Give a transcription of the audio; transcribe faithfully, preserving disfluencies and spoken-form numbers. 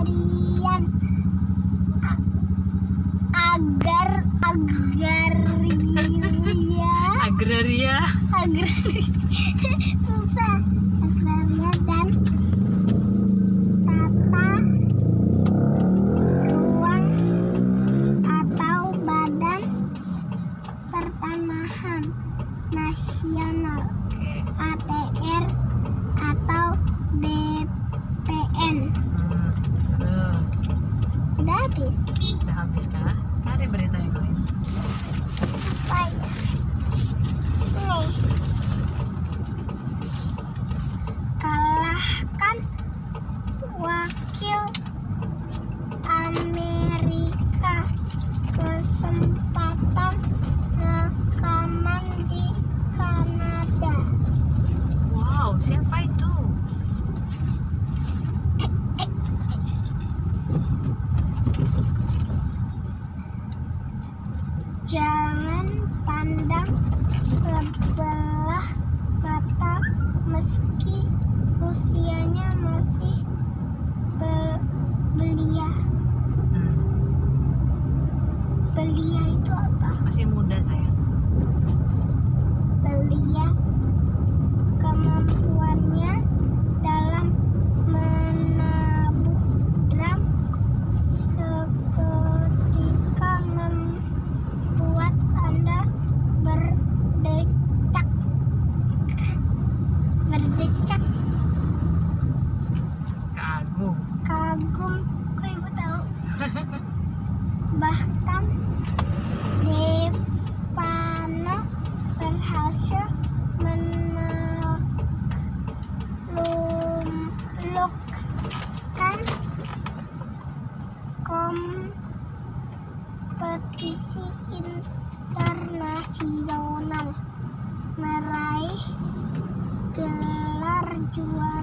kalian A- agar agraria Agraria. agraria susah agraria dan tata ruang atau Badan Pertanahan Nasional A T R atau B P N. Hmm, terus Udah habis. udah habis kah? Cari berita yang lain. Apa ya? Nih. Kalahkan wakil Amerika, kesempatan rekaman di Kanada. Wow, siapa itu? Jangan pandang sebelah mata meski usianya masih be- belia. Hmm, Belia itu apa? masih muda sayang. Belia kemampuannya dalam menabuh drum seketika membuat Anda berdecak berdecak Kagum. kagum. Kok ibu tahu? Bahkan Devano berhasil menaklukkan kompetisi internasional, meraih gelar juara